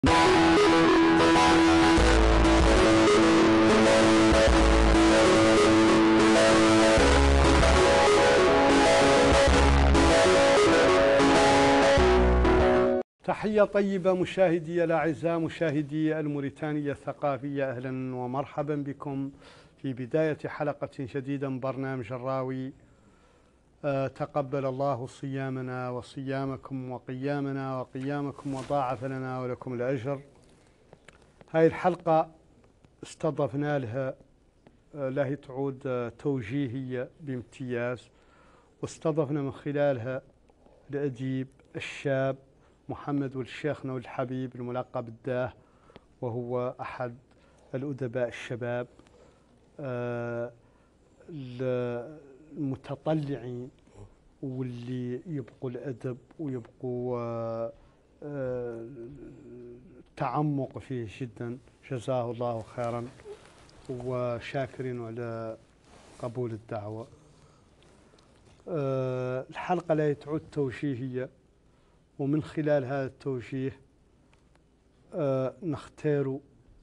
تحية طيبة مشاهدي الأعزاء، مشاهدي الموريتانية الثقافية، أهلا ومرحبا بكم في بداية حلقة جديدة من برنامج الراوي. تقبل الله صيامنا وصيامكم وقيامنا وقيامكم وضاعف لنا ولكم الأجر. هاي الحلقة استضفنا لها له تعود توجيهية بامتياز، واستضفنا من خلالها الأديب الشاب محمد ولد شيخنا والحبيب الملقب بالداه، وهو أحد الأدباء الشباب المتطلعين واللي يبقوا الأدب ويبقوا التعمق فيه جدا. جزاه الله خيرا وشاكرين على قبول الدعوة. الحلقة لا تعد توجيهية، ومن خلال هذا التوجيه نختار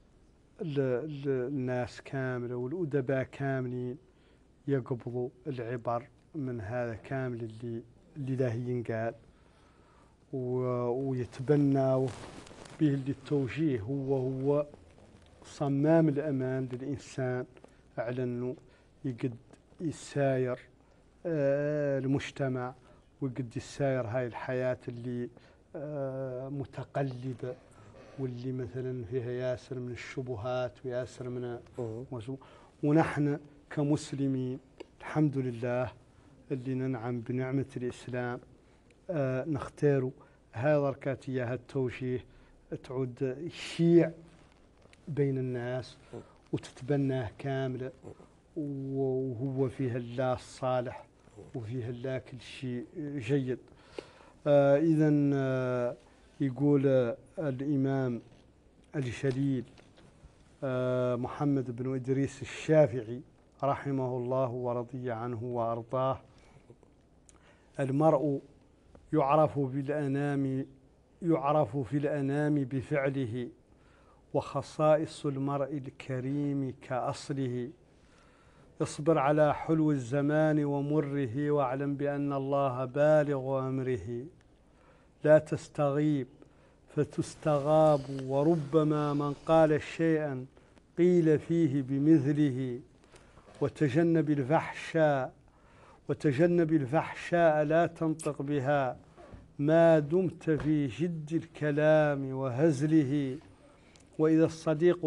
الناس كاملة والأدباء كاملين يقبضوا العبر من هذا كامل اللي له ينقال، ويتبنوا به اللي التوجيه هو صمام الأمان للإنسان على أنه يقد يساير المجتمع ويقد يساير هاي الحياة اللي متقلبة، واللي مثلا فيها ياسر من الشبهات وياسر من ونحن كمسلمين الحمد لله اللي ننعم بنعمة الإسلام نختار هذا ركاتية هذا التوجيه تعود شيع بين الناس وتتبناه كاملة، وهو فيها الله الصالح وفيها الله كل شيء جيد. إذن يقول الإمام الجليل محمد بن إدريس الشافعي رحمه الله ورضي عنه وأرضاه: المرء يعرف في الأنام بفعله، وخصائص المرء الكريم كأصله. اصبر على حلو الزمان ومره، واعلم بأن الله بالغ أمره. لا تستغيب فتستغاب، وربما من قال شيئا قيل فيه بمثله. وتجنب الفحشاء لا تنطق بها، ما دمت في جد الكلام وهزله. وإذا الصديق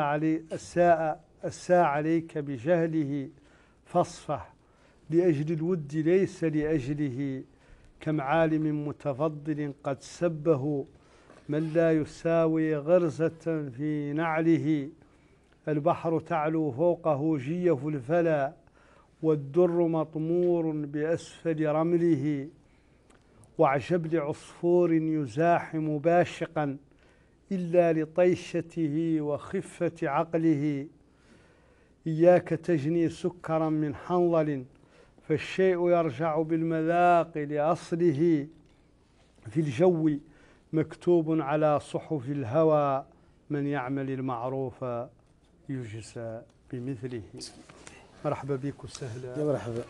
أساء عليك بجهله، فاصفح لأجل الود ليس لأجله. كم عالم متفضل قد سبه، من لا يساوي غرزة في نعله. البحر تعلو فوقه جيف الفلا، والدر مطمور بأسفل رمله. واعجب لعصفور يزاحم باشقا، إلا لطيشته وخفة عقله. إياك تجني سكرا من حنظل، فالشيء يرجع بالمذاق لأصله. في الجو مكتوب على صحف الهوى، من يعمل المعروف يجزى بمثله. مرحبا بك وسهلا. يا مرحبا.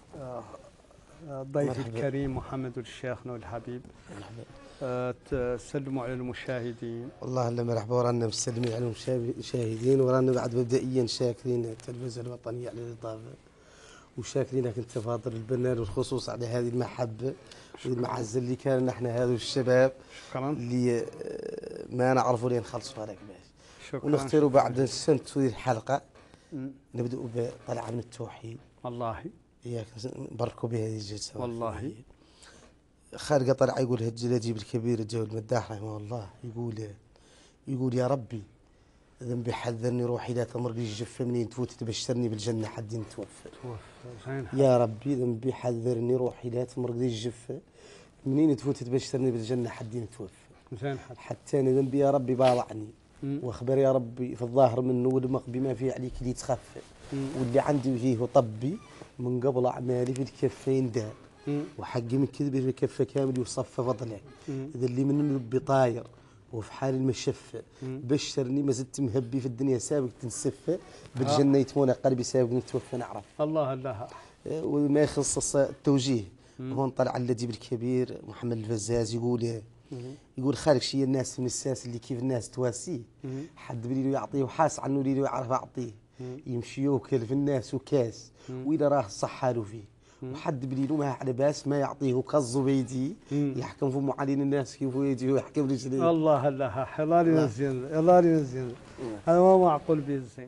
ضيفي الكريم محمد الشيخنا والحبيب. تسلموا على المشاهدين. والله الا مرحبا، ورانا مسلمين على المشاهدين، ورانا بعد مبدئيا شاكرين التلفزة الوطنية على الإضافة، وشاكرينك انت فاضل البرنامج والخصوص على هذه المحبة والمعزة اللي كان نحن هذا الشباب شكرا اللي ما نعرفوا لين نخلصوا هذاك باش. شكرا. ونختاروا بعد السنة الحلقة نبدأوا بطلعة من التوحيد. والله إياك نباركوا بهذه الجلسة. والله خارج طلع يقول الجلجيب الكبير الجو المداح رحمه الله، يقول يا ربي ذنبي حذرني روحي لا تمرق الجفة، منين تفوت تبشرني بالجنة حد توفى. يا ربي ذنبي حذرني روحي لا تمرق الجفة، منين تفوت تبشرني بالجنة حد توفى. حتى أنا ذنبي يا ربي باضعني، واخبر يا ربي في الظاهر منه والمق بما فيه عليك اللي تخفى، واللي عندي فيه طبي من قبل أعمالي في الكفين دار، وحقي من كذبه في كفه كامل وصفه فضلك. إذا اللي من ربي طاير وفي حال المشفة بشرني ما زلت مهبي في الدنيا سابق تنسفة بالجنة يتمونى قلبي سابق نتوفى نعرف. الله الله. وما يخص التوجيه هون طلع الأديب الكبير محمد الفزاز يقول خارج شي الناس من الساس اللي كيف الناس تواسيه حد بليلو يعطيه وحاس عنه ليلو يعرف أعطيه يمشي يوكل في الناس وكاس وإذا راه صح حاله فيه وحد بليلو ما على باس ما يعطيه كالزبيدي يحكم في معالين الناس كيف يجي ويحكم رجليه. الله الله الله ينزل الله ينزل هذا ما معقول بالزين.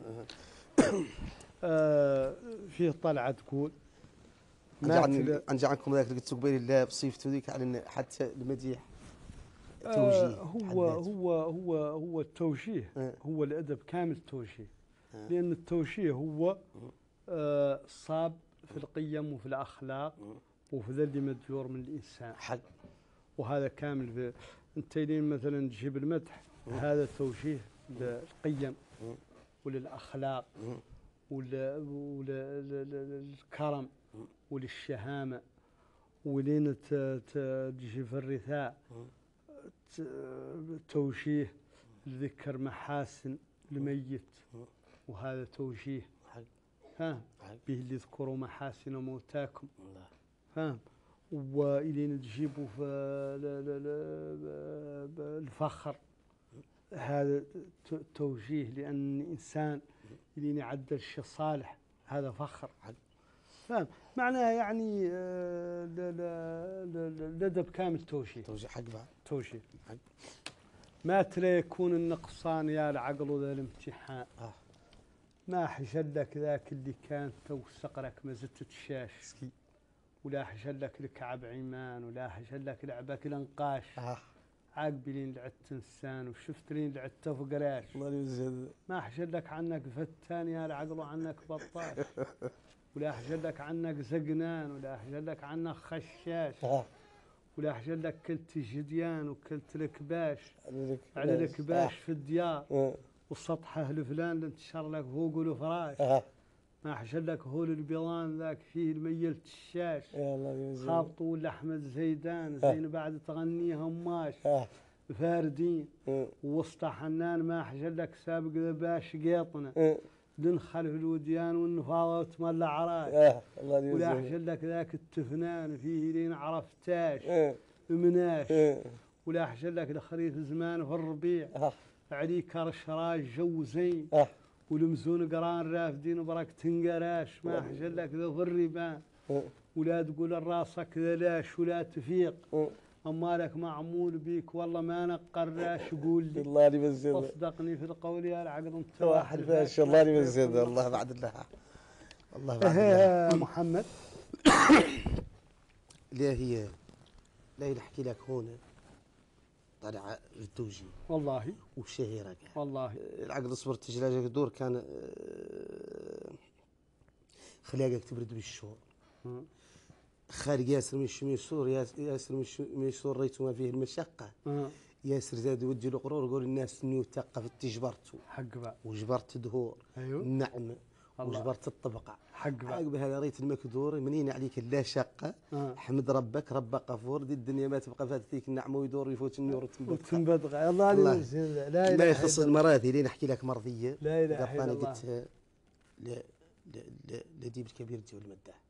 فيه طلعة تقول أنجي عنكم ذاك اللي قلت قبيل الله بصيفته ذيك على حتى المديح توجيه. هو التوجيه هو الأدب كامل التوجيه لأن التوجيه هو صاب في القيم وفي الأخلاق وفي ذا اللي مدجور من الإنسان حق. وهذا كامل أنت لين مثلا تجيب المدح هذا توجيه للقيم وللأخلاق وللكرم وللشهامة ولين تجي في الرثاء توجيه لذكر محاسن الميت وهذا توجيه فاهم به اللي يذكروا محاسن موتاكم فاهم. وإلين تجيبوا في الفخر هذا توجيه لأن الإنسان إلين يعدل شيء صالح هذا فخر فاهم معناها يعني الأدب كامل توجيه. توجيه حق بعد توجيه حق. ما ترى يكون النقصان يا العقل وذا الامتحان ما حشلك ذاك اللي كان تو صقرك ما زدت تشاش ولا حشلك الكعب عمان ولا حشلك لعبك الانقاش عاقبي لين لعدت انسان وشفت لين لعدت فقراش الله يوزد ما حشلك عنك فتان يا العقل وعنك بطاش ولا حشلك عنك زقنان ولا حشلك عنك خشاش ولا حشلك كلت جديان وكلت الكباش على الكباش في الديار وسطحه الفلان انتشر لك فوق الفراش ما حشلك هول البيضان ذاك فيه الميلت الشاش خابط ولا احمد زيدان زين بعد تغني هماش فاردين ووسط حنان ما حشلك سابق ذباش قيطنا لنخلف الوديان والنفاضه وتملى عراش ولا حشلك ذاك التفنان فيه لين عرفتاش مناش ولا حشلك الخريف زمان في الربيع عليك رشراج جو زين ولمزون قران رافدين وبرك تنقراش ما حشلك ذا في الربان ولا تقول الراسك ذا لاش ولا تفيق اما لك معمول بيك والله ما نقراش قول لي الله يمزد اصدقني في القول يا العقل انت واحد فاش الله يمزد الله بعد الله الله بعد الله محمد لا هي لا نحكي لك هون طلع التوجيه والله وشهيرك والله العقل اصبر تجلاجك دور كان خلاقك تبرد بالشهور خارج ياسر من الشميسور ياسر من الشميسور ريت ما فيه المشقة ياسر زاد يوجه القرور يقول الناس اني وثقفت تجبرتوا حق بقى وجبرت دهور ايوه النعمة وجبرت الطبقة حق بقى عقب هذا ريت المكدور منين عليك لا شقة حمد ربك رب غفور دي الدنيا ما تبقى فاتتك النعمة ويدور يفوت النور وتنبدغ الله لا اله ما يخص المراثي لين احكي لك مرضية لا اله الا الله قلت لديب الكبير جو المداح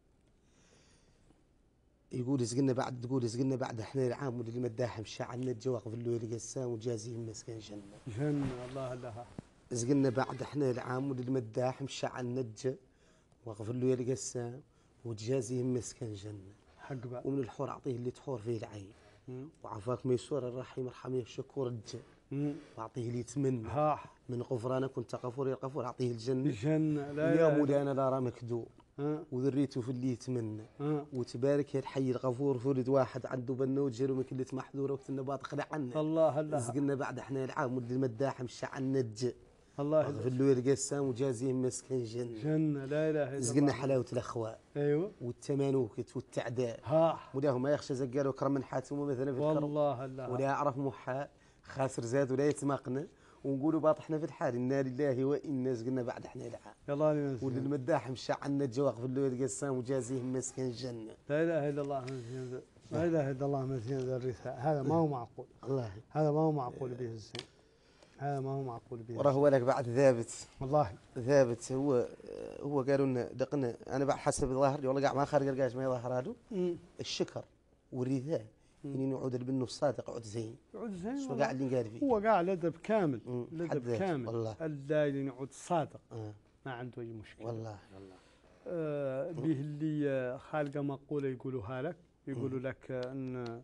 يقول زقنا بعد احنا العام واللي مداح مشى عنا الجواق في الليل قسام وجازيهم مسكن جنة الله لها زقنا بعد احنا العام واللي مداح مشى عنا وقف الليل قسام وجازيهم مسكن جنة حق بقى ومن الحور اعطيه اللي تحور فيه العين وعفاك ميسور الرحيم ارحمه الشكور واعطيه اللي يتمنى من غفرانك كنت غفور يا غفور اعطيه الجنة لا يا مولانا لا راه مكذوب وذريته في اللي يتمنى وتبارك يا الحي الغفور فولد واحد عنده بنه وجهه من كلة محذوره وقت النبات خلع عنا الله زقنا بعد احنا العام ولد المداح مشى عنا الله في الليل قسام وجازيهم مسكن جنة لا اله الا الله زقنا حلاوة الاخوة ايوه والتمانوكت والتعداء ولاهم ما يخشى زقال وكرم من حاتم مثلا في والله الله ولا يعرف محا خاسر زاد ولا يتمقنا ونقولوا باطحنا في الحال انا لله وانا زقنا بعد احنا العام يلا ينزل وللمداح مشى عنا الجواق في الليل قسام وجازيهم مسكن الجنه لا اله الا الله لا اله الا الله مزيان ذا الرثاء، هذا ما هو معقول. والله هذا ما هو معقول به الزين. هذا ما هو معقول به. وراه هو لك بعد ثابت. والله ثابت هو قالوا لنا دقنا انا بعد حسب ظاهر والله قاع ما خارج القاش ما يظهر هذا الشكر والرثاء يعني نعود البنو الصادق عود زين. يعود زين. شو قاع اللي قال فيه هو قاع لدب كامل. لدب كامل والله. اللي يعود صادق ما عنده اي مشكله. والله به اللي خالقه مقوله يقولوها لك، يقولوا لك ان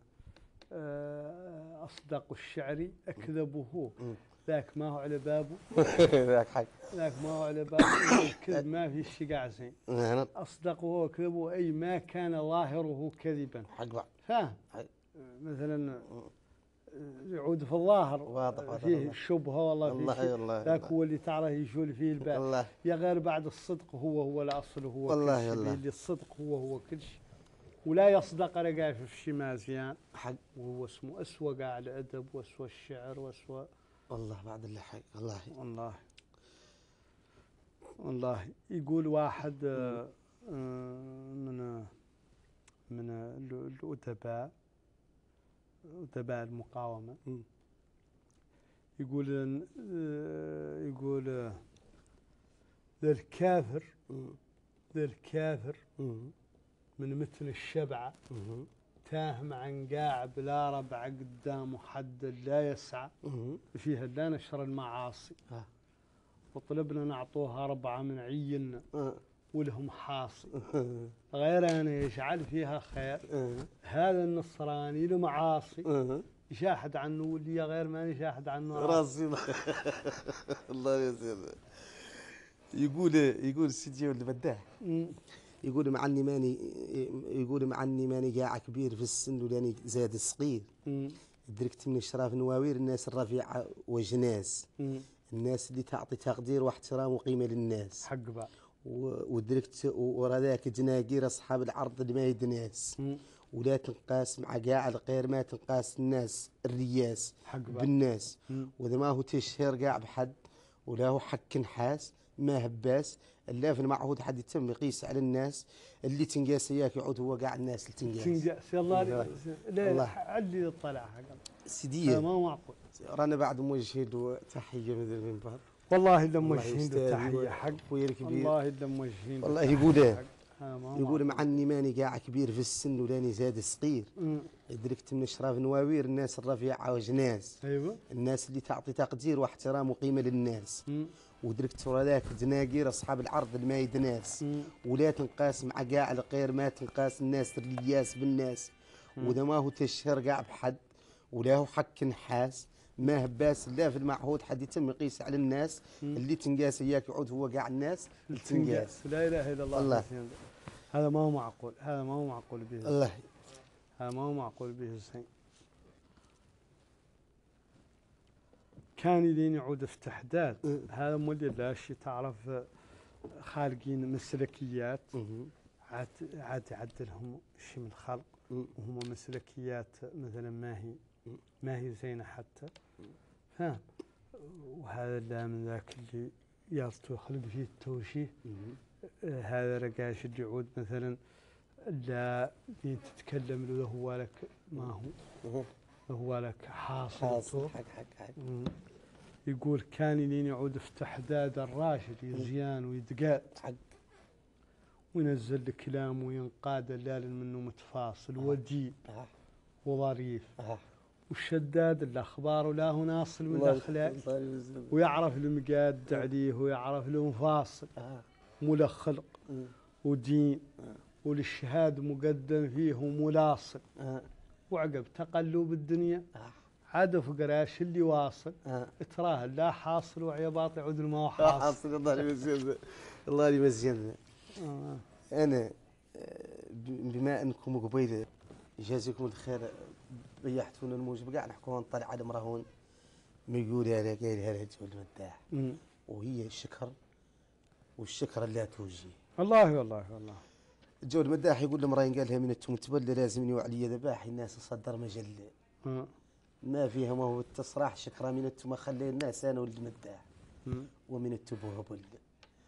اصدق الشعر اكذبه. ذاك ما هو على بابه. ذاك حق. ذاك ما هو على بابه. الكذب ما في الشقاع زين. اصدقه وكذبه اي ما كان ظاهره كذبا. حق بعض. فاهم؟ مثلا يعود في الظاهر واضح فيه الشبهه والله في شيء. ذاك هو اللي تعرف يجول فيه الباب. الله. يا غير بعد الصدق هو الاصل هو والله كل شيء. الله. اللي الصدق هو كل شيء. ولا يصدق رقاه في شيء مازيان. حق. وهو اسمه اسوى قاع الادب واسوى الشعر واسوى. والله بعد اللي حق. والله والله يقول واحد من الأدباء المقاومة يقول ذا الكافر من مثل الشبعة تاهم عن قاع بلا ربع قدام حد لا يسعى فيها لا نشر المعاصي وطلبنا نعطوها ربعة من عينا ولهم حاصي غير أن يجعل فيها خير هذا النصراني له معاصي يشاهد عنه واللي غير ما يشاهد عنه راسي. الله يسلمك. يقول سيدي اللي بداه يقول مع اني ماني قاع كبير في السن ولاني زاد الصغير دركت من اشراف نواوير الناس الرفيعه وجناس الناس اللي تعطي تقدير واحترام وقيمه للناس حق بقى ودركت ورا ذاك جناقير اصحاب العرض اللي ما يدناس ولا تنقاس مع قاع الغير ما تنقاس الناس الرياس بالناس واذا ما هو تشهر قاع بحد ولا هو حق نحاس ما هباس الا في المعهود حد يتم يقيس على الناس اللي تنقاس اياك يعود هو قاع الناس اللي تنقاس. يلا لا علي طلع سيديه ما معقول. رانا بعد موجهين وتحيه من المنبر. والله الا موجهين تحيه حق خويا الكبير. والله الا موجهين. والله يقول مع اني ماني قاع كبير في السن ولاني زاد صغير دركت من اشراف نواوير الناس الرفيعه وجناس. ايوه الناس اللي تعطي تقدير واحترام وقيمه للناس ودركت ورا ذاك جناقير اصحاب العرض اللي ما يدناس ولا تنقاس مع قاع الغير ما تنقاس الناس الرياس بالناس واذا ما هو تشهر قاع بحد ولا هو حك نحاس ما هباس لا في المعهود حد يتم يقيس على الناس اللي تنقاس اياك يعود هو قاع الناس اللي تنقاس. لا اله الا الله. هذا ما هو معقول. هذا ما هو معقول به. الله. هذا ما هو معقول به الزين. كان لين يعود افتحداد هذا مولي لا شيء تعرف خالقين مسلكيات عاد يعدلهم شيء من الخلق وهم مسلكيات مثلا ما هي زينه حتى فاهم. وهذا لا من ذاك اللي يخلق فيه التوجيه. هذا رقاش اللي يعود مثلا لا تتكلم له هو لك ما هو لك حاصل حق. يقول كان لين يعود افتحداد الراشد يزيان ويدقات حق وينزل الكلام وينقاد الليل منه متفاصل ودي وظريف والشداد الاخبار ولا هو ناصل من الاخلاق ويعرف المقاد عليه ويعرف له مفاصل وله خلق ودين وللشهاد مقدم فيه وملاصق وعقب تقلب الدنيا عاد فقراش اللي واصل تراه لا حاصل وعيباط يعود ما هو حاصل. الله يمزينا. انا بما انكم قبيله يجازيكم الخير بيحتونا الموجب قاعد نحكوا نطلع على مرهون ما يقول يا قايل هذا جو المداح وهي الشكر والشكر لا توجيه. والله جو المداح يقول لمراين قالها من انتم تبلى لازم يوعلي ذباح الناس صدر مجله ما فيها ما هو التصراح شكرا من انتم خلي الناس انا والمداح ومن التبوه بل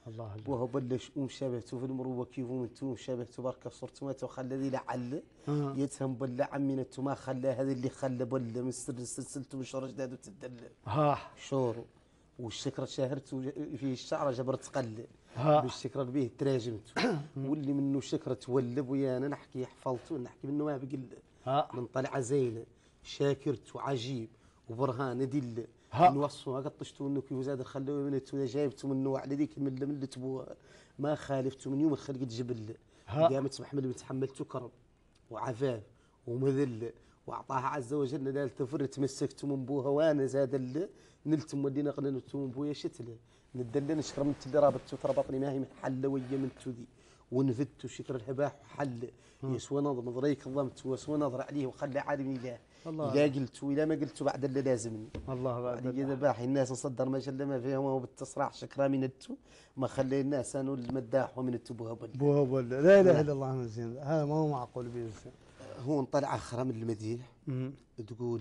الله الله. وهو بلش شابهته في المروه كيف انتم شابهته بركه صرتوا ما تخلى ذي لعل يتهم بلا عمين انتم ما خلى هذا اللي خلى بلا من سلسلته مش رجداد وتدلل ها شورو والشكر شهرت فيه الشعر جبرت قل ها بالشكر به تراجمت واللي منه شكر تولب ويانا نحكي حفظته نحكي منه ما بقل ها من طلع زينه شاكرت وعجيب وبرهان دل ها. نوصوا قطشتوا انه كيف زاد خلوه من اذا جايبتوا منه على ذيك من تبوها ما خالفتوا من يوم خلقت جبل ها. قامت محمل تحملتوا كرم وعفاف ومذله واعطاها عز وجل لا تفر تمسكتوا من بوها وانا زاد نلتم ودينا قلنتوا من بويا شتله ندل نشكر من اللي رابطتوا تربطني ما هي محل ويا من تذي ونفدت شكر الهباح وحل يسوى نظر نظريك ظلمت ويسوى نظر عليه وخلى عالم اله إذا قلت وإذا ما قلت بعد اللي لازمني الله بعد إذا باحي الناس نصدر ما جل ما فيهم وهو بالتصراح شكرا من التو ما خلي الناس أنا المداح ومن التو بوهبل بوهبل لا إله إلا الله من زين هذا ما هو معقول بيزين. هو طلع آخر من المديح تقول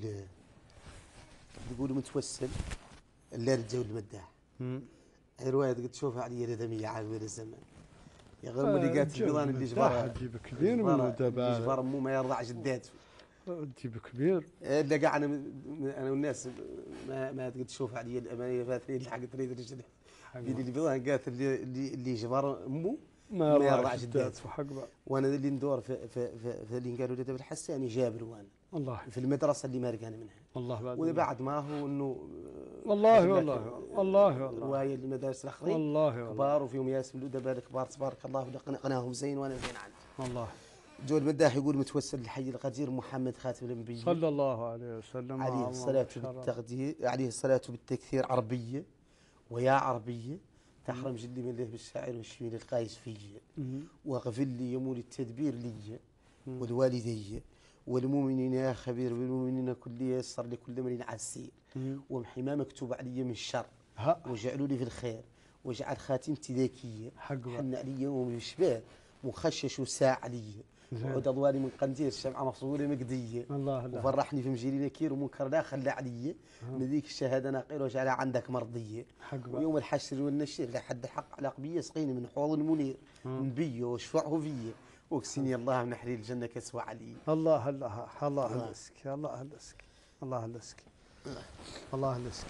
متوسل اللي رجع المداح رواية قد تشوفها علي ردمية عامل الزمان يا غير اللي قالت البيضان اللي جبرها تجيب كبير من اللي جبر مو ما يرضع جداته تجيب كبير الا قاع انا والناس ما تقدر تشوف علي الامانيه فاتني اللي حق تريد الرجل اللي البيضان قالت اللي جبر امه ما يرضع جداته حق بعض. وانا اللي ندور في اللي قالوا لي بالحساني جابر وانا الله في المدرسه اللي ما رقانا منها الله بعد وإذا بعد ما هو انه والله والله والله والله روايه المدارس الاخرين والله كبار وفيهم ياسم الادباء الكبار تبارك الله قناهم زين وانا زين عندي والله. جو المداح يقول متوسل الحي القدير محمد خاتم الانبياء صلى الله عليه وسلم عليه الصلاة بالتقدير عليه الصلاة بالتكثير عربية ويا عربية تحرم جلي من له بالشاعر والشميل القايس فيه واغفر لي يمول التدبير لي والوالدي والمؤمنين يا خبير بالمؤمنين كل يسر لكل من عسير وامحي ما مكتوب علي من الشر واجعلوا لي في الخير واجعل خاتمتي ذكية حن علي يوم الشباب مخشش وساع علي وعود اضواني من قنديل الشمعة مفصولة مقدية الله الله وفرحني في مجيري نكير ومنكر لا خلى علي من ذيك الشهادة ناقير وجعلها عندك مرضية ويوم الحشر والنشير لحد الحق على قبية سقيني من حوض المنير نبيه واشفعه فيه واكسني الله من حرير الجنة كسوى علي الله الله الله لسك الله لسك الله لسك الله لسك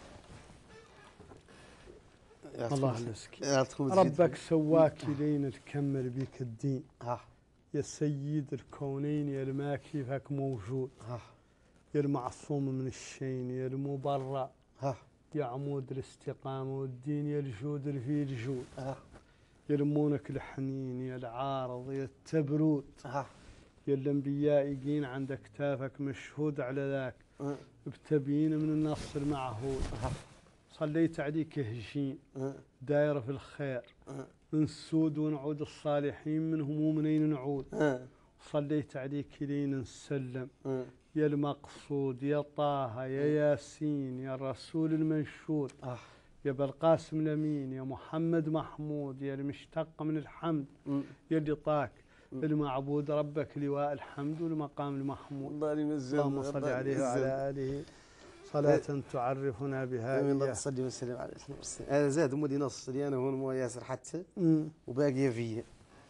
الله لسك ربك سواك لين تكمل بك الدين يا سيد الكونين يا ما كيفك موجود يا المعصوم من الشين يا المبرأ يا عمود الاستقامة والدين يا الجود اللي فيه الجود يا المونك الحنين يا العارض يا التبرود يا الانبياء يجين عند كتافك مشهود على ذاك بتبيين من النص المعهود صليت عليك هجين داير في الخير نسود ونعود الصالحين من همومنا نعود صليت عليك لين نسلم يا المقصود يا طه يا ياسين يا الرسول المنشود يا بالقاسم الامين يا محمد محمود يا المشتق من الحمد يا اللي طاك المعبود ربك لواء الحمد والمقام المحمود اللهم صل عليه وعلى اله صلاة تعرفنا بها. اللهم صل وسلم على سيدنا. هذا زاد مودي نص لي انا هون مو ياسر حتى وباقيه فيا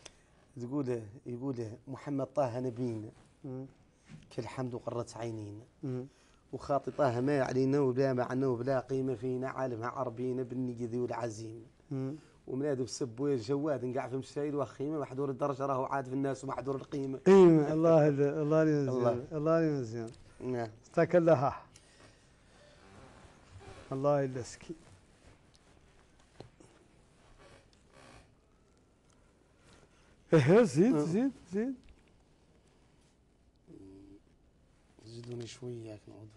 يقول محمد طه نبينا كل حمد وقرت عينينا وخاطي طه ما علينا ولا معنا وبلا قيمه فينا عالمها عربينا بالنية ذي والعزيمه ومنادوا بسبوا الجواد نقع في مشايل وخيمه محذور الدرجه راهو عاد في الناس ومحذور القيمه. قيمه الله الله ينزل الله ينزل. نعم استكلها الله يلسكي. ايه زيد زيد زيد زيدوني شويه نعود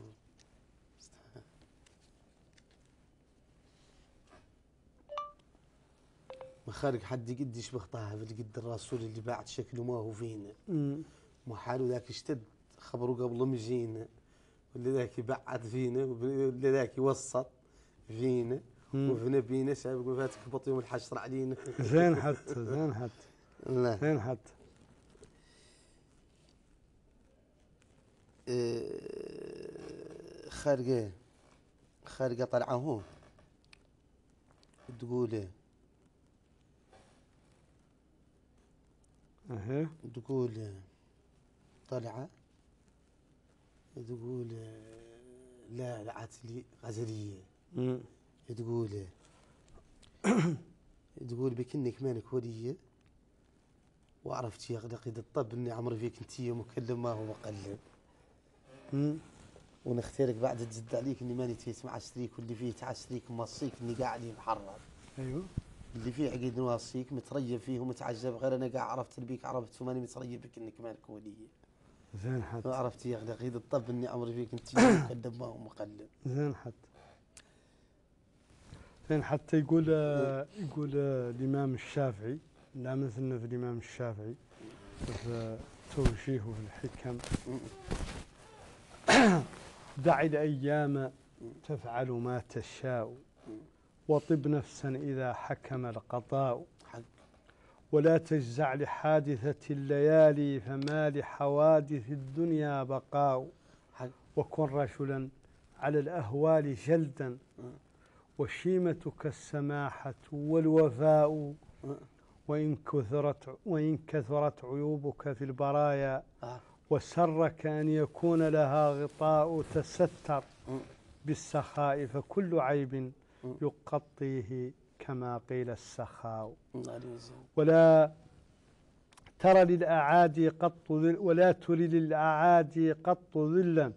ما خارج حد يقد يشبه طه قد الرسول اللي بعد شكله ما هو فينا محاله ذاك اشتد خبره قبل ما يجينا واللي ذاك يبعد فينا واللي ذاك يوسط فينا وفينا بينا شاب يقول فاتك بط يوم الحشر علينا. زين حتى زين حتى لا زين حتى خارقه طلعه هون تقول اها. تقول طلعة، تقول لا العتلي غزلية، تقول تقول بكنك مالك ولية، وعرفت يا غلقيد الطب اني عمري فيك انتي مكلم ما هو مقلب. ونختارك بعد تزد عليك اني ماني تيت مع شريك، واللي فيه تعشريك موصيك اني قاعد محرر. ايوه. اللي فيه عقيد نواصيك متريب فيه ومتعجب، غير انا قاعد عرفت بيك عرفت وماني متريب بك انك مالك ولية. زين حد. عرفت يا غلقيد الطب اني عمري فيك انتي مكلم ما هو مقلب. زين حد. زين حتى يقول الإمام الشافعي، لا مثلنا في الإمام الشافعي في توجيهه في الحكم. دع الأيام تفعل ما تشاء، وطب نفسا إذا حكم القضاء، ولا تجزع لحادثة الليالي، فما لحوادث الدنيا بقاء. وكن رجلا على الأهوال جلدا، وشيمتك السماحة والوفاء، وإن كثرت عيوبك في البرايا، وسرك أن يكون لها غطاء، تستر بالسخاء فكل عيب يقطيه كما قيل السخاء. ولا ترى للأعادي قط ولا تري للأعادي قط ذلا،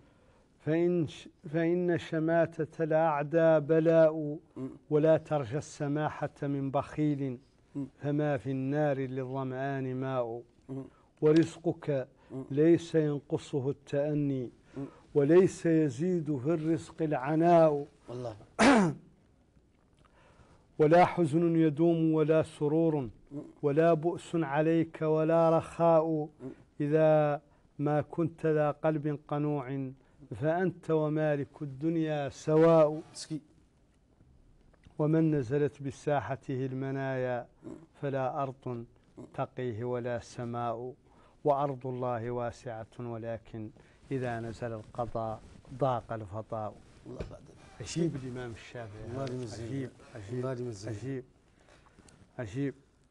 فإن شماتة الأعداء بلاء، ولا ترجى السماحة من بخيل، فما في النار للظمآن ماء. ورزقك ليس ينقصه التأني، وليس يزيد في الرزق العناء. والله. ولا حزن يدوم ولا سرور، ولا بؤس عليك ولا رخاء، إذا ما كنت ذا قلب قنوع، فأنت ومالك الدنيا سواء. ومن نزلت بساحته المنايا، فلا أرض تقيه ولا سماء، وأرض الله واسعة، ولكن إذا نزل القضاء ضاق الفضاء. عجيب الإمام الشافعي، عجيب عجيب عجيب عجيب.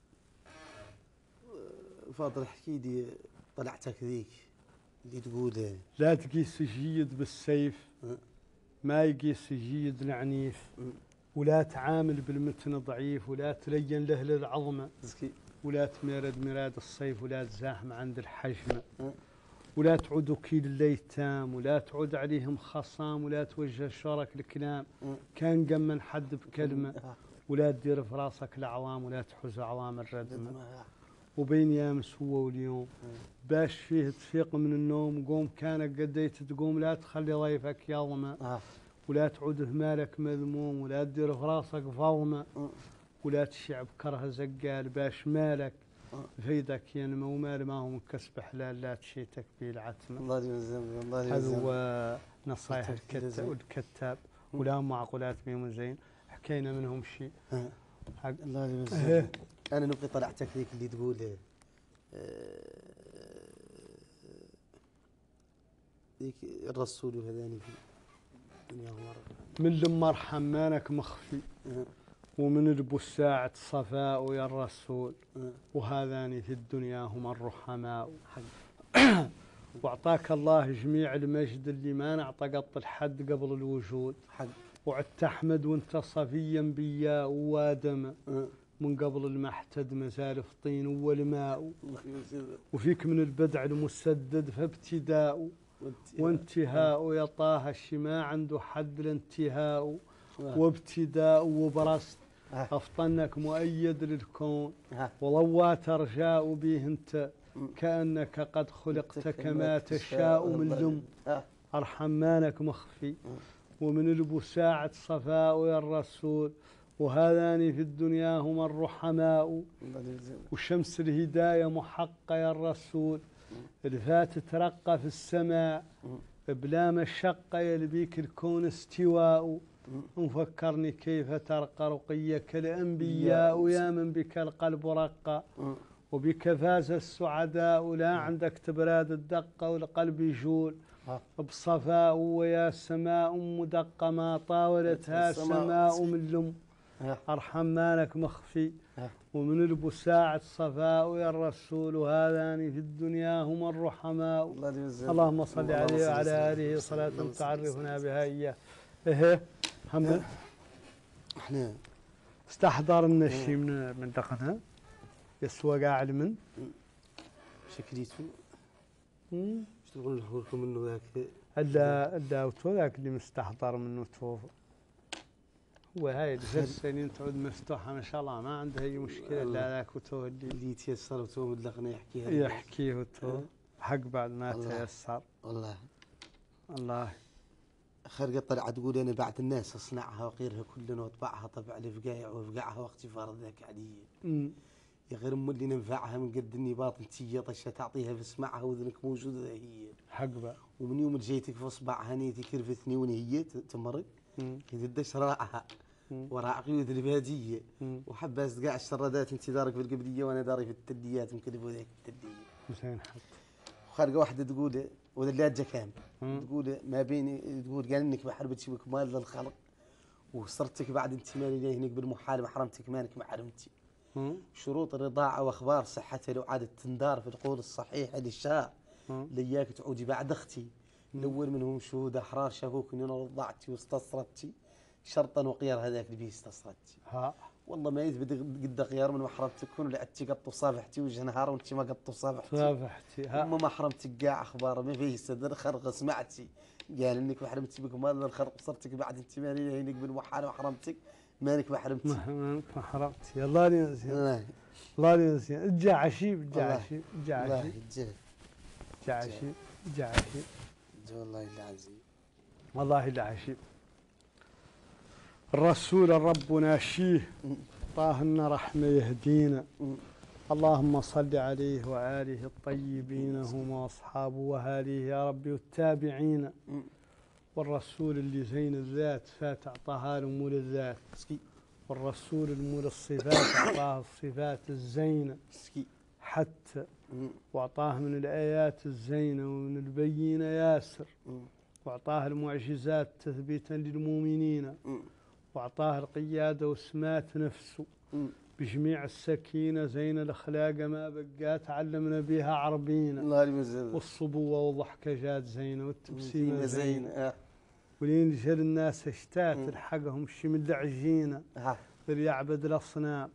فاضل احكي لي طلعتك ذيك اللي تقول لا تقيس جيد بالسيف، ما يقيس جيد العنيف، ولا تعامل بالمتن ضعيف، ولا تلين له للعظمة، ولا تمرد مراد الصيف، ولا تزاحم عند الحجم، ولا تعود وكيل الأيتام، ولا تعود عليهم خصام، ولا توجه شرك الكلام كان قمن حد بكلمة، ولا تدير في راسك الأعوام، ولا تحوز أعوام الردمة. وبين يامس هو واليوم باش فيه تفيق من النوم، قوم كانك قديت تقوم، لا تخلي ضيفك يظمأ، ولا تعود مالك مذموم، ولا تدير في راسك فظمة، ولا تشع بكره زقال باش مالك فيدك ينمو، ومال ما هو مكسب حلال لا تشيتك به العتمة. الله يلزمك. الله يلزمك. هذا هو نصائح الكتاب ولا معقولات بهم زين، حكينا منهم شيء. الله يلزمك. أنا نبقي طلعتك ذيك اللي تقول ذيك الرسول وهذاني في الدنيا من لما رحمانك مخفي، ومن البساعة صفاء يا الرسول، وهذان في الدنيا هما الرحماء. واعطاك الله جميع المجد اللي ما نعطى قط الحد قبل الوجود، وعدت أحمد وانت صفيا بيا وادم، من قبل المحتد مزالف طين والماء، وفيك من البدع المسدد فابتداء وانتهاء، يا طه الشي ما عنده حد الانتهاء، وابتداء وبرست أفطنك مؤيد للكون، وضوات رجاء به انت، كأنك قد خلقت كما تشاء من لم، أرحمانك مخفي، ومن البساعة صفاء يا الرسول، وهذان في الدنيا هما الرحماء، وشمس الهداية محقة يا الرسول، الفات ترقى في السماء بلا مشقة، يلبيك الكون استواء، وفكرني كيف ترقى رقيك الأنبياء، يا من بك القلب رقى، وبك فاز السعداء، لا عندك تبراد الدقة والقلب يجول بصفاء، ويا سماء مدقة ما طاولتها سماء من لم، أرحم مالك مخفي ومن البساعة صفاء يا الرسول هذان في الدنيا هم الرحماء. اللهم صل عليه وعلى آله صلاة تعرفنا بها إياه. إيه هم احنا استحضرنا الشيء من منطقتنا يسوى قاعد من شكليته ايش تقول لكم منه ذاك الداوتو ذاك اللي مستحضر منه توف. هو هاي السنين تعود مفتوحة ما شاء الله ما عنده أي مشكلة. لا ذاك وتو اللي يتيسر وتو مدلقنا يحكيها يحكيه وتو حق بعد ما تيسر. والله الله خرقة طلع تقول أنا بعد الناس أصنعها وغيرها كلنا وأطبعها طبع الفقاع وفقعها وقت فرض ذاك عادية. يا غير أم اللي ننفعها من قد النباط انتي طشة تعطيها بسمعها وذنك موجودة هي حق بقى. ومن يوم اللي جيتك في اصبعها نيتي كرفتني ونهي تمرق يدش راعها وراء قيود البادية وحباس تقع الشردات انت دارك في القبلية وانا داري في التديات مكلف ذاك التدية. زين حط خارقة واحدة تقول وذا اللي أجا كام تقول ما بيني تقول قال انك بحربتي بكمال للخلق وصرتك بعد انتمائي اليه هناك بالمحال محرمتك مالك محرمتي. شروط الرضاعة واخبار صحتها لو عادت تندار في القول الصحيح للشرع لياك تعودي بعد اختي. الاول منهم شهود احرار شافوك اني انا رضعتي واستصرتي شرطا وقيار هذاك اللي بيه استصرتي. والله ما يثبت قد خيار من محرمتك كون لعتي قطوا صافحتي وجه نهار وانت ما قطوا صافحتي. اما محرمتك كاع اخبار ما فيه صدر خرق سمعتي قال انك محرمتي بكمال الخرق صرتك بعد انت مالي هينك بالمحال محرمتك مالك محرمتي. مالك محرمتي. الله لي نسيان الله لي نسيان اجا عشيب اجا عشيب اجا عشيب اجا عشيب اجا عشيب والله العظيم والله العشيب. الرسول الرب ناشيه طاه لنا رحمه يهدينا. اللهم صل عليه وآله الطيبين هم وأصحابه وآله يا ربي والتابعين. والرسول اللي زين الذات فات أعطاها له مول الذات. والرسول المول الصفات أعطاه الصفات الزينة حتى وأعطاه من الآيات الزينة ومن البينة ياسر. وأعطاه المعجزات تثبيتا للمؤمنين. وأعطاه القيادة وسمات نفسه بجميع السكينة زين الأخلاق ما بقات علمنا بها عربينا. والصبوة والضحكة جات زينة والتبسيمة زينة. ولين جل الناس اشتات الحقهم شي من العجينة اللي يعبد الأصنام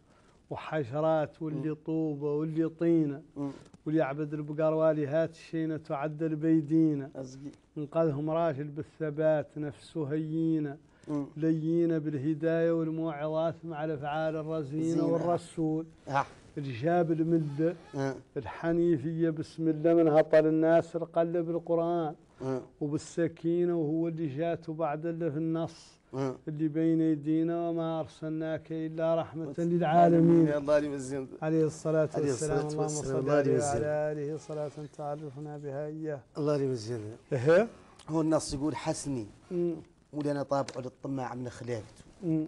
وحشرات واللي طوبة واللي طينة واللي يعبد البقر والهات شينة تعدل بيدينا. انقذهم راجل بالثبات نفسه هينة لينة بالهداية والموعظات مع الأفعال الرزينة. والرسول الجاب الملة الحنيفية بسم الله من هطل الناس القلب القرآن وبالسكينة وهو اللي جاته بعد اللي في النص اللي بين يدينا وما أرسلناك إلا رحمة للعالمين. عليه الصلاة والسلام. اللهم صل عليه وعلى آله صلاة تعرفنا بها إياه. الله يمزينا. هو النص يقول حسني مولانا طابع للطماع من خلاقته.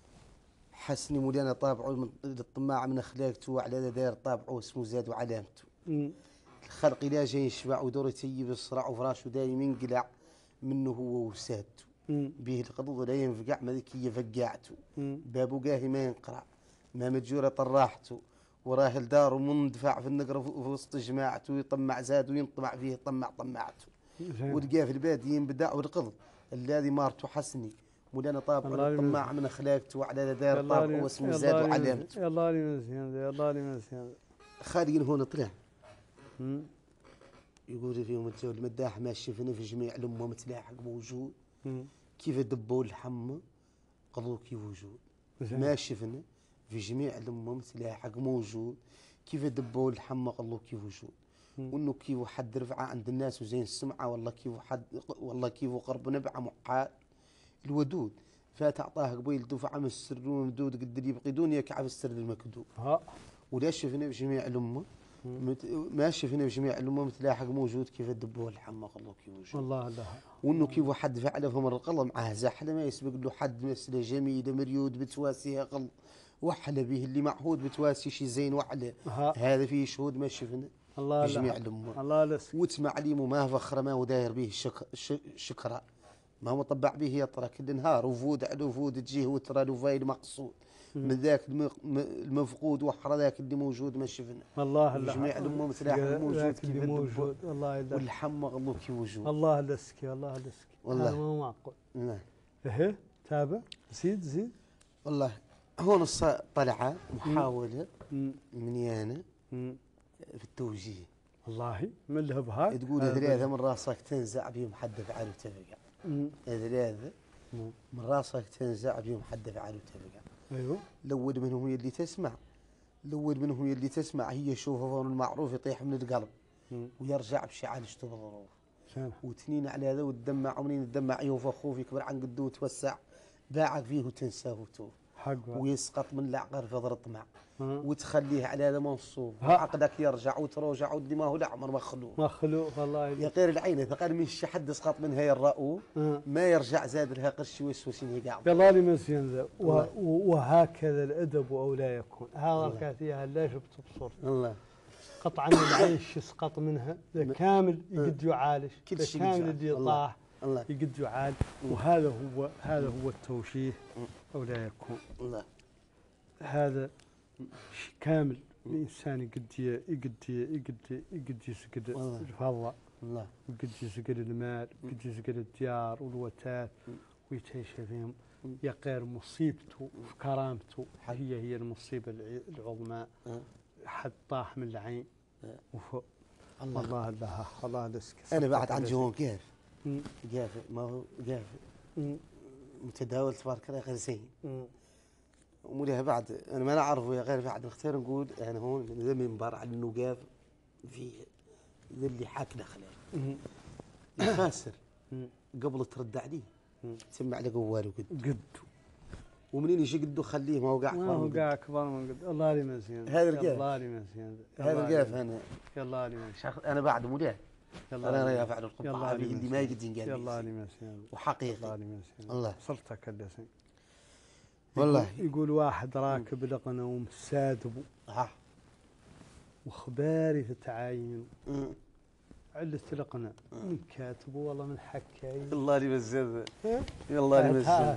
حسني مولانا طابع للطماع من خلاقته وعلى داير طابعه اسمه زاد وعلامته. الخلق لا جاي يشبع ودور يتيب الصراع وفراشه دايم ينقلع منه هو وسادته. به القضض لا ينفقع ملكية فقعته. بابه قاهي ما ينقرع ما مجورة طراحته. وراه الدار ومندفع في النقر في وسط جماعته يطمع زاد وينطمع فيه طمعته. ولقاه في البادي ينبدع والقض الذي مارته حسني مولانا طابع الطماع من اخلاقته وعلى دار طابعه واسمه زاد وعلامته. يا الله لي مزيان يا الله لي مزيان. خالقين هون طلع يقول فيهم الجو المداح ماشي فينا في جميع الامه متلاحق موجود. كيف دبوا الحمى قضوا كيف وجود ماشي فينا في جميع الامه متلاحق موجود. كيف دبوا الحمى قضوا كيف وجود. وانه كيف حد رفعه عند الناس وزين السمعه والله كيف قرب نبعه محال الودود فات اعطاه قبيل دفعه من السر وممدود قد اللي يبقي دنيا كعب السر المكدود. وليش شفنا بجميع الامه ما شفنا بجميع الامه متلاحق موجود. كيف الدبوه الحمى الله كيف وجود والله لا. وانه كيف حد فعله فمر القلم معاه زحله ما يسبق له حد مثله جميله مريود بتواسيها قل وحله به اللي معهود بتواسي شي زين وحله. هذا فيه شهود ما شفنا الله بجميع الامه. الله لسك وتمعليمه ما فخر ما وداير به شكرا ما هو مطبع به يطرى كل نهار وفود على وفود تجيه وترى له فايد مقصود من ذاك المفقود وحر ذاك اللي موجود ما شفنا الله جميع الامم مثلاح موجود ذاك كيف اللي موجود الله يدك واللحم مغلوب كي وجود الله لسكي الله لسكي والله. هذا ما هو معقول. نعم ايه تابع زيد والله هون طلعة محاولة مم. مني أنا مم. في التوجيه والله من له بهاك تقول ثلاثة من راسك تنزع بهم حد فعل وتفقع ثلاثة من راسك تنزع بهم حد فعل وتفقع. ايوه الأول منهم هي اللي تسمع الأول منهم هي اللي تسمع هي شوفه فون المعروف يطيح من القلب ويرجع بشعال اشتو بالظروف. واثنين على هذا وتدمع ومنين تدمع يوفى خوف يكبر عن قدو وتوسع باعك فيه وتنساه وتوف ويسقط من العقر في ضر الطمع وتخليه على هذا منصوب وعقدك يرجع وتروجع ودماغه الاعمر مخلوق والله يا غير العين ثقل من الشحد يسقط من هي الرأو ما يرجع زاد لها قرش يوسوسين يقع يلا لي مسيان ذا وهكذا الادب ولا يكون هذا كاتيها لا جبت بصور الله قطعا العيش يسقط منها كامل يقد يعالج كامل اللي طاح يقد يعالج وهذا هو التوجيه او لا يكون الله هذا كامل الانسان يقد يسقد الفضاء الله يقد يسقد المال يقد يسقد الديار والوتات ويتعيش فيهم يقير مصيبته في كرامته هي المصيبه العظمى حد طاح من العين وفوق الله لسك انا بعد عندي هون كيف ما هو قاف متداول تبارك الله غير زين وموليها بعد انا ما نعرفه غير بعد نختار نقول انا هون ذا منبر على النقاف في ذا اللي حاك دخله يخاسر قبل ترد عليه تسمع له قواله قد ومنين يجي قده خليه ما وقع اكبر من قد الله لي مزيان هذا القاف الله لي مزيان هذا القاف انا يلا لي مزيان انا بعد مولاه انا رايح فعل القبعه هذه اللي ما يقدر ينقال يلا لي مزيان وحقيقي الله لي مزيان الله صرتك اللسان والله يقول واحد راكب لقنا ومسادبه وخباري تتعاين علة لقنا من كاتبه والله من حكاي الله لي مزيان الله لي مزيان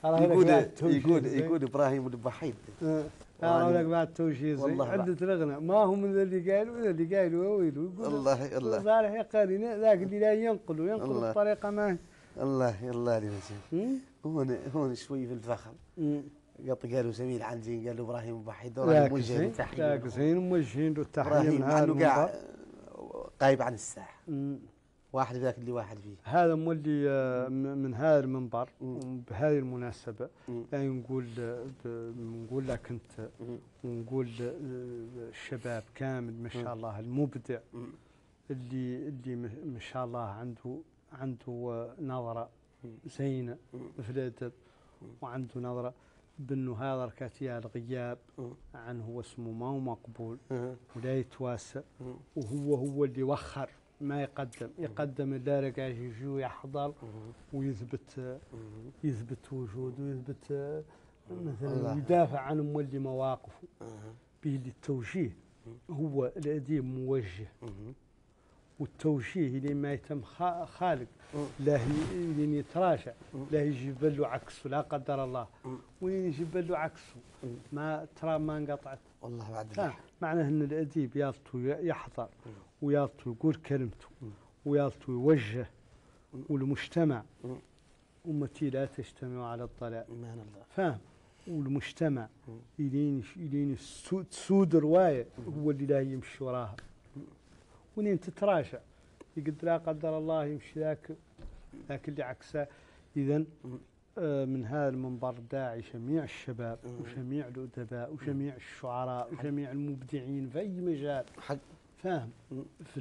يقول ابراهيم البحيد اقول لك بعد توجيه والله عدة لغنا ما هو من اللي قالوا اللي قالوا ويلو يقول الله صالح يا قارينا ذاك اللي لا ينقل بطريقه ما الله لي مزيان هون شوي في الفخر قالوا سمير عنزين قالوا ابراهيم البحيد موجهين تحيه زين موجهين له التحيه من هذا قايب عن الساحه واحد ذاك اللي واحد فيه هذا مولي من هذا المنبر بهذه المناسبة لا نقول لك أنت ونقول الشباب كامل ما شاء الله المبدع اللي ما شاء الله عنده نظرة زينة في الأدب وعنده نظرة بأنه هذا ركاتيا الغياب عنه واسمه ما هو مقبول ولا يتواسى وهو اللي وخر ما يقدم الدارك يجي ويحضر ويثبت وجوده ويثبت مثلا يدافع عن مولي مواقفه به التوجيه هو الأديب موجه والتوجيه لما يتم خالق لا لين يتراشى لا يجيب له عكسه لا قدر الله وين يجيب له عكسه ما ترى ما انقطعت والله بعد معناه ان الاديب يالطو يحضر ويالطو يقول كلمته ويالطو يوجه والمجتمع امتي لا تجتمع على الضلال فاهم والمجتمع يلين تسود روايه هو اللي لا يمشي وراها ونين تتراشى يقد لا قدر الله يمشي ذاك اللي عكسه اذا من هذا المنبر داعي جميع الشباب وجميع الأدباء وجميع الشعراء وجميع المبدعين في أي مجال فاهم في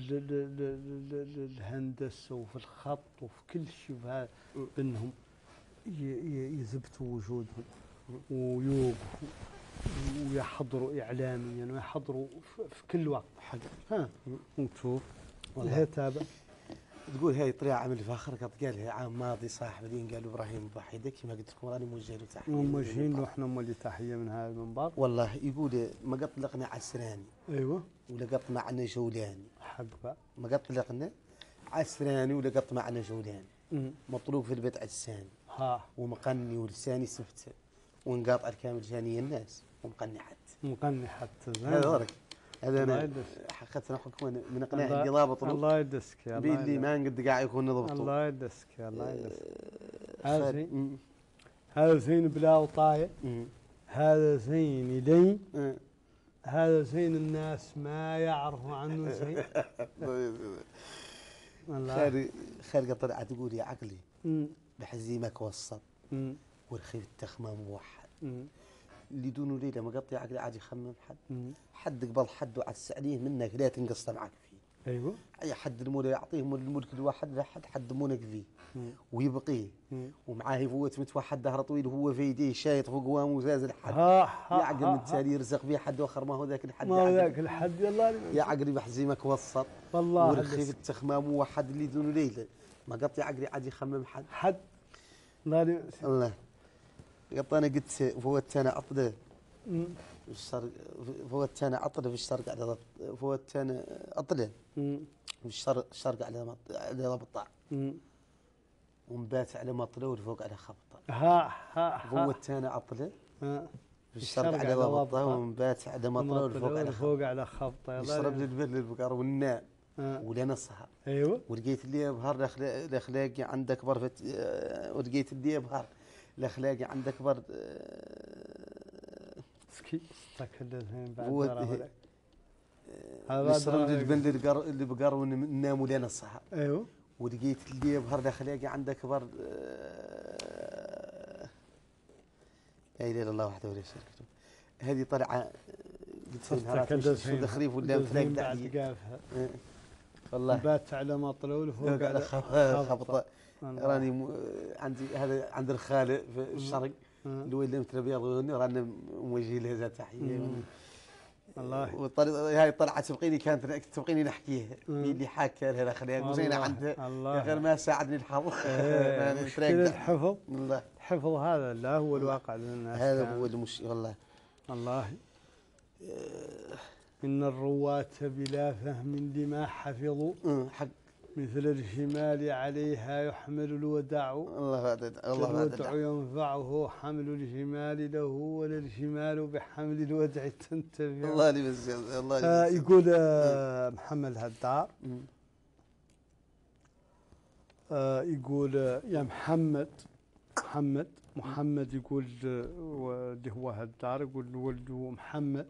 الهندسة وفي الخط وفي كل شيء بأنهم يثبتوا وجودهم ويوقفوا ويحضروا إعلاميا ويحضروا في كل وقت ها ونشوف والله تابع تقول هاي طريقة عمل فاخر قد قالها عام ماضي صاحب الدين قالوا ابراهيم البحيدة كما قلت لكم راني موجه له تحيه موجهين له احنا مولي تحيه من هذا المنبر والله يقول ما قطلقنا عسراني ايوه ولا قط معنا جولاني حق بقى ما قطلقنا عسراني ولا قط معنا جولاني مطلوب في البيت الثاني ها ومقني ولساني سفته وانقاطع الكامل جاني الناس ومقني حد مقني حتى زين. هذا ورك هذا الله انا يدس. اخذت حكم من اقناع الله- اللي ضابط له الله يدسك يا الله اللي ما قد قاعد يكون ضبطه. الله يدسك يا الله يدسك. خير. هذا زين. هذا زين بلا وطاية. هذا زين لي. هذا زين الناس ما يعرفوا عنه زين. والله. خير طلعت تقول يا عقلي مم. بحزيمك وسط مم. والخيف التخمام موحد مم. اللي دونه ليله مقطع عقلي عاد يخمم حد مم. حد قبل حد وعد سعديه منك لا تنقص معك فيه. ايوه. اي حد المولى يعطيه الملك الواحد لحد حد مونك فيه مم. ويبقيه مم. ومعاه يفوت متوحد ظهر طويل وهو في يديه شايط فوق قوام وزاز الحد. ها يعقل من التالي يرزق بيه حد واخر ما هو ذاك الحد. ما هو ذاك الحد يلا يا عقلي بحزيمك وسط والله. والخيف التخمام وحد اللي دونه ليله ما قطع عقلي عاد يخمم حد. حد الله الله قط انا قلت فوت انا عطله مم. الشرق فوت انا عطله في الشرق على ضبط فوت انا عطله مم. في الشرق على ضبط مم. ومبات على مطله والفوق على خبطه. ها فوت انا عطله ها. في الشرق على ضبطه ومبات على مطله والفوق على خبطه. فوق على خبطه يشرب للبر للبقر والناء ولا نصها. ايوه. ولقيت اللي يبهر الاخلاقي عندك بر ولقيت اللي يبهر الاخلاقي عندك بر سكي تكلم بعد هو يشرب للبن اللي بقر وننام ولا نصها. ايوه. ولقيت اللي يبهر الاخلاقي عندك بر لا اله الا الله وحده ولا شريك له. هذه طلعه قلت لها شو دخريف ولا مفلاق دعي والله. بات على مطلول فوق على خبطه. راني عندي هذا عند الخالق في الشرق اللي هو اللي متربي يضغوني رانا موجه له ذات تحيه. الله. والطريقه هاي طلعت تبقيني كانت تبقيني نحكيها مين اللي حاكى لها الاخلاق وزينه عنده غير ما ساعدني الحظ. مشكلة الحفظ. الله. الحفظ هذا لا هو الواقع للناس. هذا هو المشكله والله. الله. إن الرواة بلا فهم لما حفظوا حق مثل الجمال عليها يحمل الوداع. الله الودع ينفعه حمل الجمال له ولا الجمال بحمل الودع تنتفع. الله اللي بزيد الله يقول محمد هدار يقول يا محمد يقول اللي هو هدار يقول ولده محمد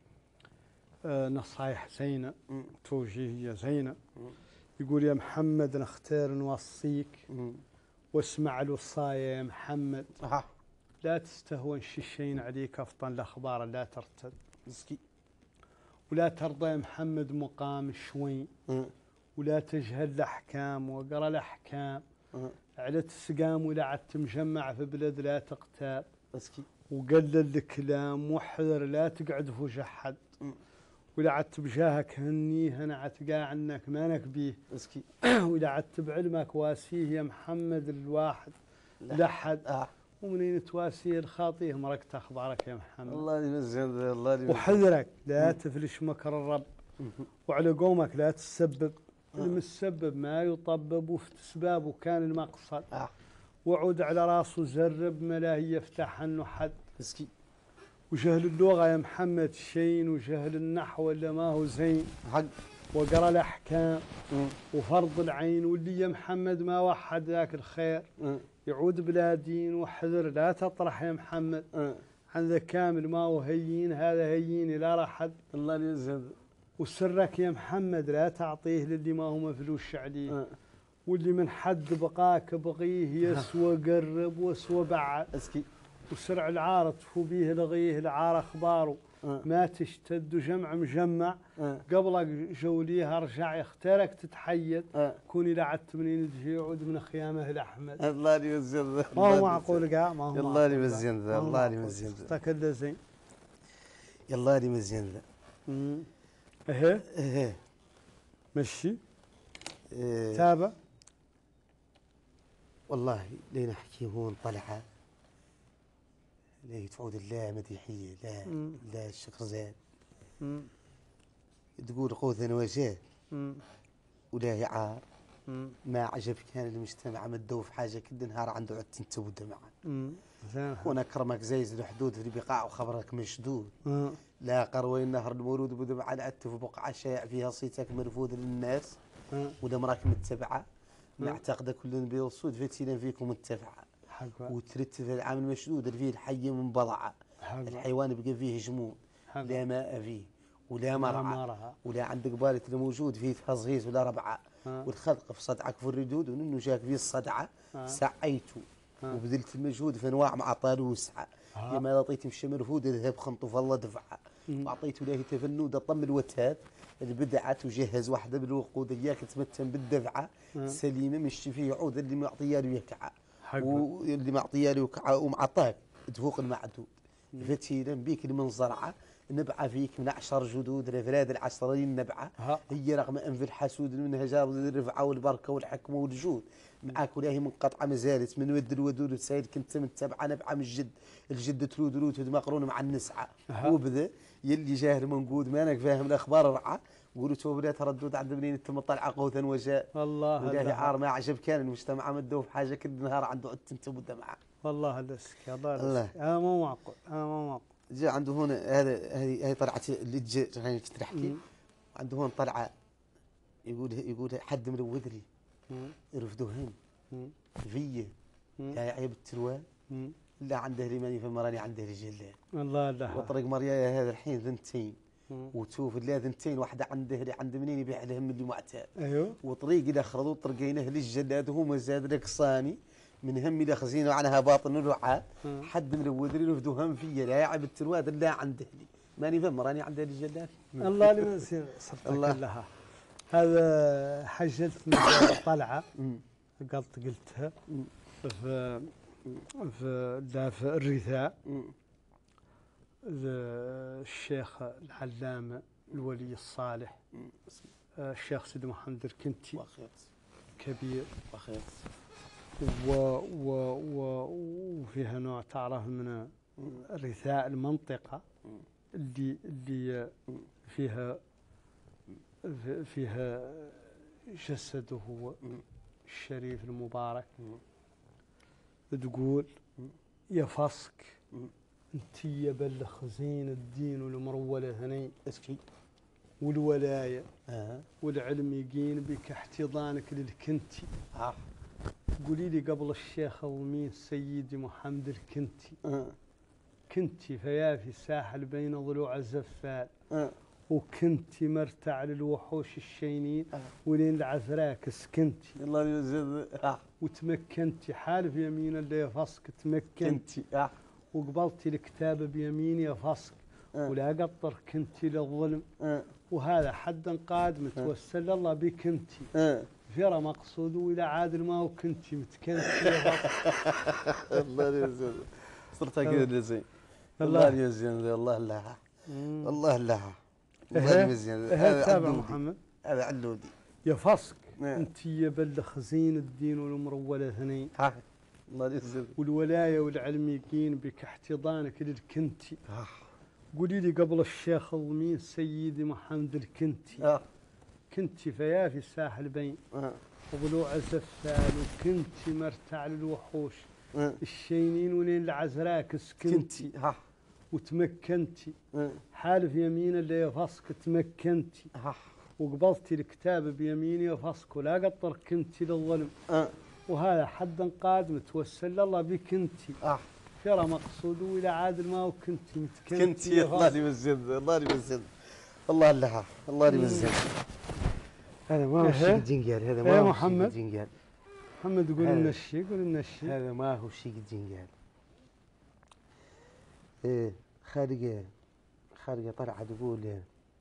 نصايح زينة توجيهية زينة. يقول يا محمد نختار نوصيك واسمع الوصايا يا محمد. لا تستهون شيشين عليك افطن الاخبار لا ترتد. ولا ترضى يا محمد مقام شوي ولا تجهل الاحكام واقرا الاحكام على تسقام ولا عاد تمجمع في بلد لا تقتاب. وقلل الكلام واحذر لا تقعد في وجه حد ولا عدت بجاهك هنيه انا عتقا عنك مانك بيه. ولا عدت بعلمك واسيه يا محمد الواحد لحد ومنين تواسيه الخاطيه مرقت اخبارك يا محمد. الله يمزن الله يمزن. وحذرك لا تفلش مكر الرب وعلى قومك لا تسبب. المسبب ما يطبب وفي اسبابه كان المقصد. وعود على راسه زرب ملاهي يفتح عنه حد. وجهل اللغة يا محمد شين وجهل النحو اللي ما هو زين حق. وقرا الأحكام وفرض العين واللي يا محمد ما وحد ذاك الخير يعود بلا دين. وحذر لا تطرح يا محمد عن ذا كامل ما هو هين هذا هين لا رحد. الله يزهد. وسرك يا محمد لا تعطيه للي ما هو مفلوش عليه. واللي من حد بقاك بغيه يسوى قرب وسوى بعد. وسرع العار تفو بيه لغيه العار اخباره ما تشتد جمع مجمع قبلك جوليه ارجع يختارك تتحيد كوني لعدت منين تجي يعود من خيامه الاحمد. الله يمزين ذا ما هو معقول كاع ما هو الله يمزين ذا الله يمزين ذا تكل زين يلا يمزين ذا ايه مشي تابع والله لين نحكي هون طلعه لا تعود الله مديحيه لا الشكر زاد تقول قوث وجاه ولا عار ما عجب كان المجتمع مدوا في حاجة كل نهار عنده عد انت ودمعة. زين. ونكرمك زيز الحدود في البقاع وخبرك مشدود. لا قروي النهر المولود بدمعة لعدت في بقعة شايع فيها صيتك مرفوض للناس. ودمرك متبعة معتقدة كل نبي وصود فتيلا فيكم متبعة. وترت في العام المشدود اللي فيه الحي من بضعة. الحيوان بقى فيه جمود. لا ماء فيه ولا مرعى ولا عندك بالة الموجود فيه تهزهيز ولا ربعة. والخلق في صدعك في الردود وننو جاك فيه الصدعة. سعيته وبذلت المجهود في انواع مع طال وسعة. لما اعطيت مشي مرفود ذهب خنطه فالله دفعه. واعطيت له تفنود طم الوتاد اللي بدعت وجهز واحده بالوقود اياك تمتن بالدفعه. سليمه مش فيه عود اللي معطيه له يكعه. واللي معطيه له يكعه ومعطاك تفوق المعدود. فتيلا بيك المنزرعه نبعه فيك من 10 جدود رفراد العشرين نبعه. هي رغم انف الحسود منها جاب الرفعه والبركه والحكمه والجود. معاك ولا هي منقطعه ما زالت من ود الودود وسايد كنت متبعه نبعه من الجد تلود روت مقرون مع النسعه. وبذا يلي جاهل منقود مانك فاهم الاخبار رعى. قولوا تو بلا تردد عند منين انت مطلع قوثا وجاء. الله ولا عار ما عجب كان المجتمع مدوا في حاجه كل نهار عنده عد انت مدمعه. والله لسك الله لسك. مو معقول مو معقول. جاء عنده هنا هذه طلعت اللي تجي خلينا تحكي. عنده هون طلعه يقول حد من الوذري يرفدوهن فيه لا يعيب التروال لا عنده لماني في مراني عنده رجال. الله لا. وطريق مريا هذا الحين ذنتين وتشوف اللي ذنتين واحده عنده عند منين يبيع لهم اللي معتاد. ايوه. وطريق الى خرطوا طرقينه للجلاد هو زاد لك صاني من هم الى خزينه عنها باطن الرعاه. حد من الودري يرفدوا هم فيه لا يعيب الترواد لا عنده لي ماني في مراني عنده رجال. الله لمن صرتك لها. هذا حجلت طلعه قلتها في الرثاء. الشيخ العلامة الولي الصالح الشيخ سيدي محمد الكنتي كبير وفيها نوع تعرف من رثاء المنطقة اللي فيها جسده الشريف المبارك. تقول يا فصك انت يا بلخ زين الدين والمرولة هني اسكي والولاية والعلم يقين بك احتضانك للكنتي. قولي لي قبل الشيخ ومين سيدي محمد الكنتي. كنتي فيافي ساحل بين ضلوع الزفال. وكنتي مرتع للوحوش الشينين ولين العذراك سكنتي. الله يجزاك. وتمكنتي حالف يمين اللي يفصك تمكنتي. وقبلتي الكتاب بيمين يفصك. ولا قطر كنتي للظلم. وهذا حدا قاد متوسل الله بك انتي. فيرا مقصود والى عادل ما وكنتي متكنتي. الله يجزاك. صرت كذا زين. الله يجزاك. الله لها. الله لها. الله يجزاك. هذا تابع محمد. هذا علودي. يا فصك انت يا بلخ زين الدين والمرولة اثنين. الله يجزاك. والولاية والعلم يقين بك احتضانك للكنتي. قولي لي قبل الشيخ الضمين سيدي محمد الكنتي. كنتي فيافي الساحل بين وضلوع زفال. وكنتي مرتع للوحوش الشينين ولين العزراك سكنتي. وتمكنتي حالف يمين اللي يفصك تمكنتي. وقبضتي الكتاب بيميني وفصك ولا قطر كنتي للظلم. وهذا حدا قاد متوسل الله بك انتي. فيرا مقصود والى عادل ما وكنتي متكنتي. الله يوزن. الله يوزن. الله لها. الله يوزن. هذا ما هو شيء جنجال. هذا ما هو شيء جنجال. محمد قول لنا الشيء قول لنا الشيء. هذا ما هو شيء جنجال. خارجة طلعت تقول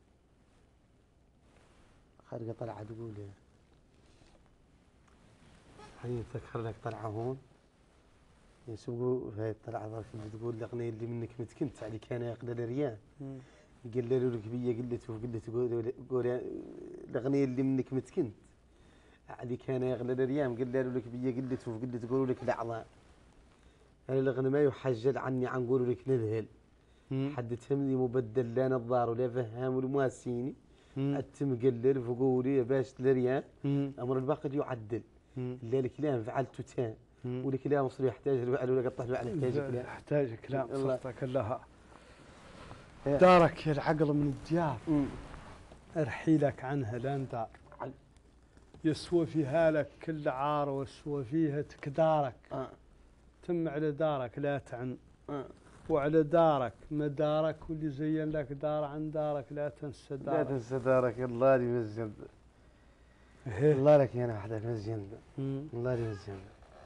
حين تذكر لك طلعة هون يسوقوا في هاي الطلعة ذاك اللي تقول الأغنية اللي منك متكنت علي كان يقلل ريان. قال لك بيا قلت الأغنية اللي منك متكنت علي كان يقلل ريان. قال لك بيا قلت قولوا لك الأعظام. هاي الأغنية ما يحجل عني عن قولوا لك نذهل. حد تهمني مبدل لا نظار ولا فهام والمواسيني. التمقلل فقولي باش الريان امر الباقي يعدل لا الكلام فعلت تان والكلام مصري يحتاج الفعل ولا قطع الفعل يحتاج كلام يحتاج كلام صرتك لها دارك يا العقل من الديار ارحيلك عنها لان دار يسوى فيها لك كل عار ويسوى فيها تكدارك تم على دارك لا تعن وعلى دارك مدارك واللي زين لك دار عن دارك لا تنسى دارك لا تنسى دارك الله لي مزين الله لك يا وحدك مزين الله لي مزين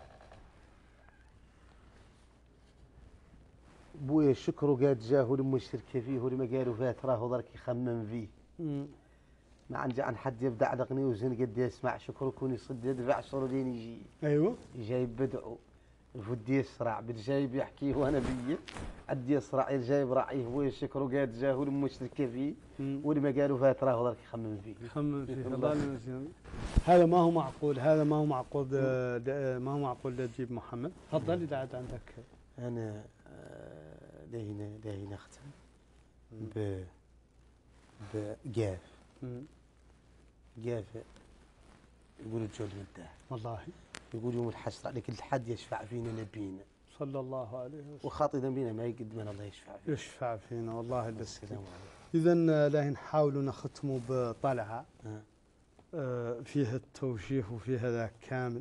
بويا الشكر قاد جاه لما الشركه فيه ولما قالوا فات راه ضرك يخمم فيه ما عندي عن حد يبدا عدقني وزين قد يسمع شكر يكون يصد يدفع شهر لين يجي ايوه جايب بدعو الفدي يسرع بالجايب يحكي وانا بيه عد يسرع الجايب راعيه بويا الشكر قاد جاه لما الشركه فيه ولما قالوا فات راه ضرك يخمم فيه يخمم فيه الله المزين هذا ما هو معقول هذا ما هو معقول ما هو معقول تجيب محمد تفضل اذا عاد عندك انا لهنا اختم بقاف قاف يقولوا الجود مداح والله يقول يوم الحشر عليك الحد يشفع فينا نبينا صلى الله عليه وسلم وخاطي ذنبينا ما يقدمنا الله يشفع فينا يشفع فينا والله السلام عليكم. اذا لا نحاول نختم بطلعه فيها التوجيه وفيها ذاك كامل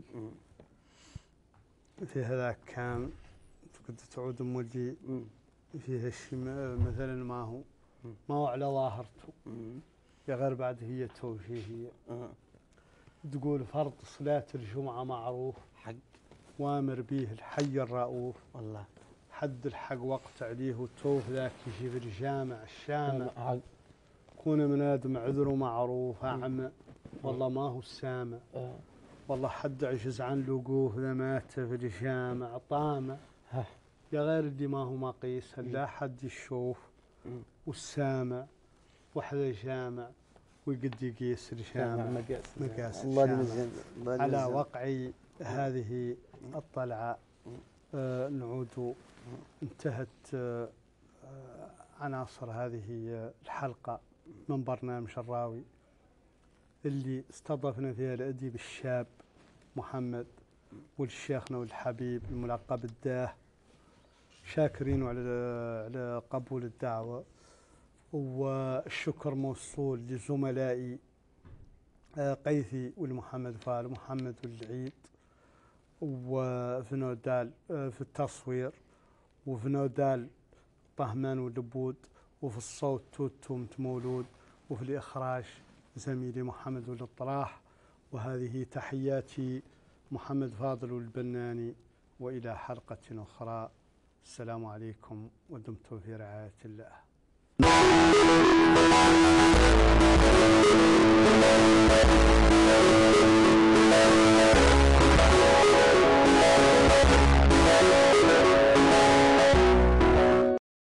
فيها ذاك كامل تقدر تعود مولي فيها الشيء مثلا ما هو على ظاهرته يا غير بعد هي توجيهية تقول فرض صلاة الجمعة معروف حق وامر به الحي الرؤوف والله حد الحق وقت عليه وتوف ذاك يجيب الجامع الشامع كون من آدم عذره معروف أعمى والله ما هو السامع والله حد عجز عن لقوه ذمات في الجامع طامع يا غير اللي ما هو مقيس لا حد يشوف والسامع وحده جامع ويقد يقيس الجامع مقاس الله على وقع هذه الطلعة نعود انتهت عناصر هذه الحلقة من برنامج الراوي اللي استضفنا فيها الأديب الشاب محمد والشيخنا والحبيب الملقب الداه شاكرين على قبول الدعوة والشكر موصول لزملائي قيثي والمحمد فال محمد والعيد وفنودال في التصوير وفنودال طهمان واللبود وفي الصوت توتو متمولود وفي الإخراج زميلي محمد والاطراح وهذه تحياتي محمد فاضل والبناني وإلى حلقة أخرى السلام عليكم ودمتم في رعاية الله.